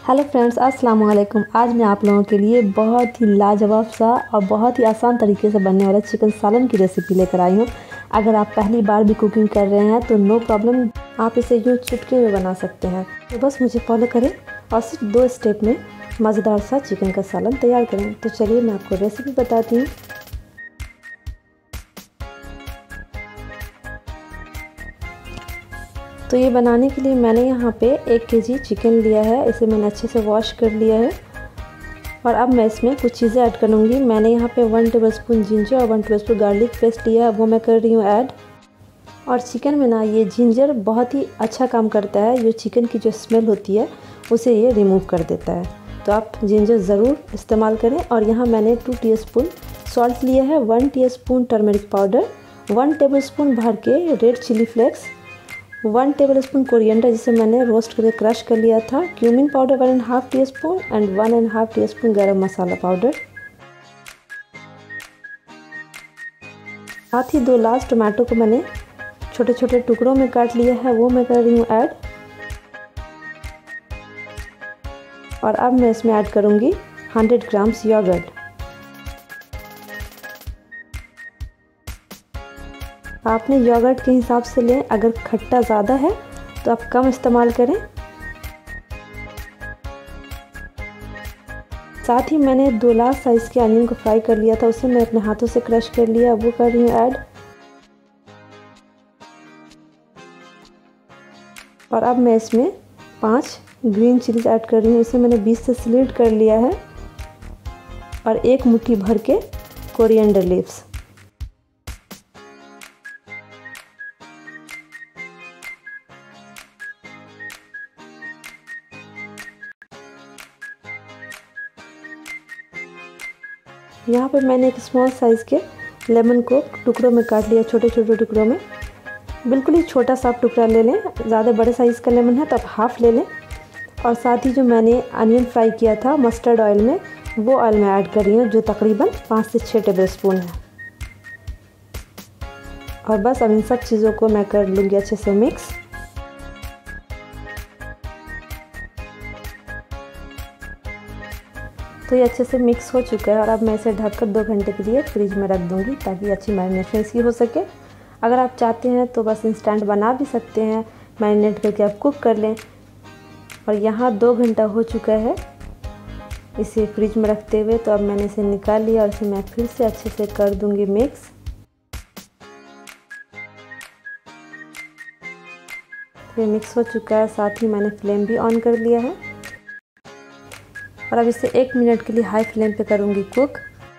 Hello friends, अस्सलाम वालेकुम। आज मैं आप लोगों के लिए बहुत ही लाजवाब सा और बहुत ही आसान तरीके से बनने वाला चिकन सालन की रेसिपी लेकर आई हूँ। अगर आप पहली बार भी कुकिंग कर रहे हैं तो नो प्रॉब्लम, आप इसे यूँ चुटकी में बना सकते हैं। तो बस मुझे फॉलो करें और सिर्फ 2 स्टेप में मज़ेदार सा चिकन का सालन तैयार करें। तो चलिए मैं आपको रेसिपी बताती हूँ। तो ये बनाने के लिए मैंने यहाँ पे 1 केजी चिकन लिया है। इसे मैंने अच्छे से वॉश कर लिया है और अब मैं इसमें कुछ चीज़ें ऐड करूँगी। मैंने यहाँ पे 1 टेबलस्पून जिंजर और 1 टेबलस्पून गार्लिक पेस्ट लिया है, वो मैं कर रही हूँ ऐड। और चिकन में ना ये जिंजर बहुत ही अच्छा काम करता है, जो चिकन की जो स्मेल होती है उसे ये रिमूव कर देता है। तो आप जिंजर ज़रूर इस्तेमाल करें। और यहाँ मैंने 2 टीस्पून सॉल्ट लिया है, 1 टीस्पून टर्मरिक पाउडर, 1 टेबलस्पून भर के red chili flakes, 1 tablespoon coriander जिसे मैंने रोस्ट करके क्रश कर लिया था, cumin powder 1.5 teaspoon and 1.5 teaspoon garam masala powder. साथ ही 2 लार्ज टोमेटो को मैंने छोटे छोटे टुकड़ों में काट लिया है, वो मैं कर रही हूँ ऐड। और अब मैं इसमें ऐड करूँगी 100 ग्राम्स योगर्ट। आपने योगर्ट के हिसाब से लें, अगर खट्टा ज़्यादा है तो आप कम इस्तेमाल करें। साथ ही मैंने 2 लार्ज साइज़ के अनियन को फ्राई कर लिया था, उसे मैं अपने हाथों से क्रश कर लिया, वो कर रही हूँ ऐड। और अब मैं इसमें 5 ग्रीन चिलीज ऐड कर रही हूँ, इसे मैंने बीच से स्लिट कर लिया है। और 1 मुट्ठी भर के कोरिएंडर लीव्स। यहाँ पे मैंने एक स्मॉल साइज़ के लेमन को टुकड़ों में काट लिया, छोटे छोटे टुकड़ों में। बिल्कुल ही छोटा सा टुकड़ा ले लें, ज़्यादा बड़े साइज़ का लेमन है तो आप हाफ़ ले लें। और साथ ही जो मैंने अनियन फ्राई किया था मस्टर्ड ऑयल में, वो ऑयल मैं ऐड कर रही हूँ, जो तकरीबन 5 से 6 टेबलस्पून है। और बस अब इन सब चीज़ों को मैं कर लूँगी अच्छे से मिक्स। तो ये अच्छे से मिक्स हो चुका है और अब मैं इसे ढककर 2 घंटे के लिए फ्रिज में रख दूँगी, ताकि अच्छी मैरिनेशन इसकी हो सके। अगर आप चाहते हैं तो बस इंस्टेंट बना भी सकते हैं, मैरिनेट करके आप कुक कर लें। और यहाँ 2 घंटा हो चुका है इसे फ्रिज में रखते हुए। तो अब मैंने इसे निकाल लिया और इसे मैं फिर से अच्छे से कर दूँगी मिक्स। तो ये मिक्स हो चुका है, साथ ही मैंने फ्लेम भी ऑन कर लिया है। और अब इसे 1 मिनट के लिए हाई फ्लेम पे करूँगी कुक।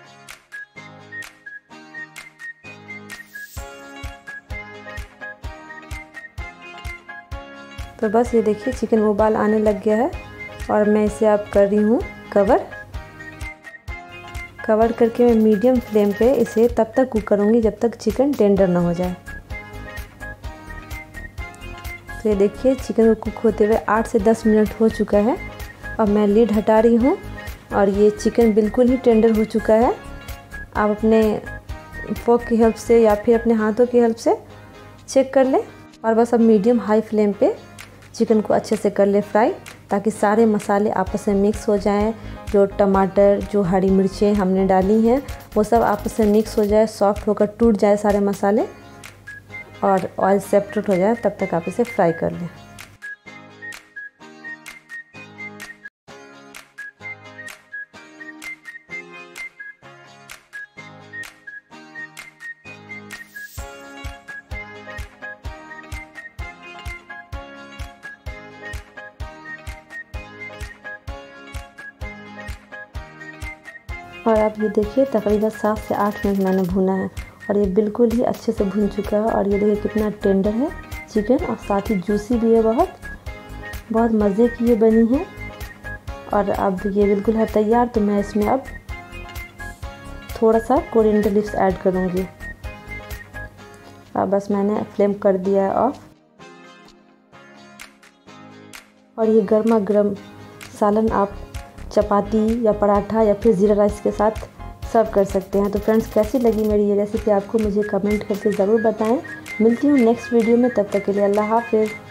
तो बस ये देखिए चिकन उबाल आने लग गया है और मैं इसे अब कर रही हूँ कवर करके मैं मीडियम फ्लेम पे इसे तब तक कुक करूँगी जब तक चिकन टेंडर ना हो जाए। तो ये देखिए चिकन को कुक होते हुए 8 से 10 मिनट हो चुका है। अब मैं लीड हटा रही हूँ और ये चिकन बिल्कुल ही टेंडर हो चुका है। आप अपने फोक की हेल्प से या फिर अपने हाथों की हेल्प से चेक कर लें। और बस अब मीडियम हाई फ्लेम पे चिकन को अच्छे से कर ले फ्राई, ताकि सारे मसाले आपस में मिक्स हो जाएं। जो टमाटर, जो हरी मिर्चें हमने डाली हैं, वो सब आपस में मिक्स हो जाए, सॉफ्ट होकर टूट जाए सारे मसाले और ऑयल सेपरेट हो जाए, तब तक आप इसे फ्राई कर लें। और आप ये देखिए तकरीबन 7 से 8 मिनट मैंने भुना है और ये बिल्कुल ही अच्छे से भुन चुका है। और ये देखिए कितना टेंडर है चिकन, और साथ ही जूसी भी है, बहुत मज़े की ये बनी है। और अब ये बिल्कुल है तैयार। तो मैं इसमें अब थोड़ा सा कोरिएंडर लीव्स ऐड करूँगी। अब बस मैंने फ्लेम कर दिया है ऑफ। और ये गर्मा गर्म सालन आप चपाती या पराठा या फिर ज़ीरा राइस के साथ सर्व कर सकते हैं। तो फ्रेंड्स, कैसी लगी मेरी ये रेसिपी आपको मुझे कमेंट करके ज़रूर बताएं। मिलती हूँ नेक्स्ट वीडियो में, तब तक के लिए अल्लाह हाफ़िज़।